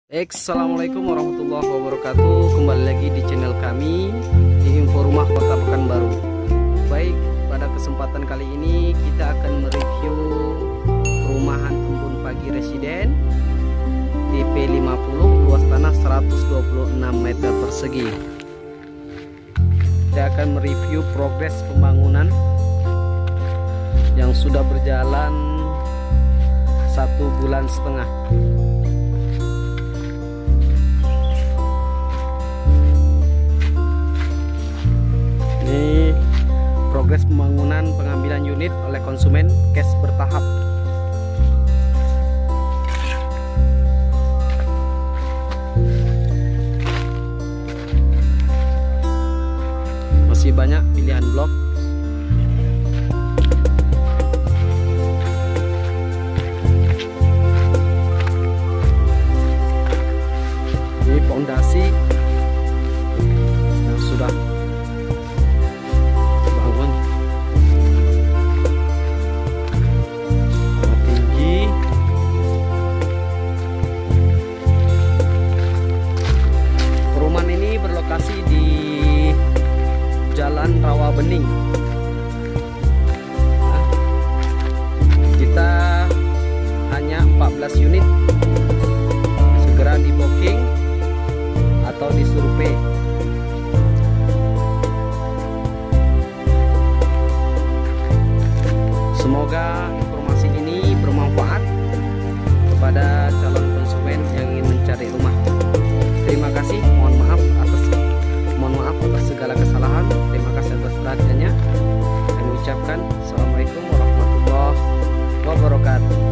Assalamualaikum warahmatullahi wabarakatuh. Kembali lagi di channel kami di Info Rumah Kota Pekanbaru. Baik, pada kesempatan kali ini kita akan mereview perumahan Embun Pagi Residen tipe 50, luas tanah 126 meter persegi. Kita akan mereview progres pembangunan yang sudah berjalan 1,5 bulan. Progres pembangunan pengambilan unit oleh konsumen cash bertahap. Masih banyak pilihan blok. Ini fondasi yang sudah berlokasi di Jalan Rawa Bening. Nah, kita hanya 14 unit. Segera di booking atau di survei. Semoga informasi ini bermanfaat kepada calon konsumen yang ingin mencari rumah. Terima kasih, mohon maaf atas segala kesalahan. Terima kasih atas perhatiannya. Kami ucapkan Assalamualaikum warahmatullahi wabarakatuh.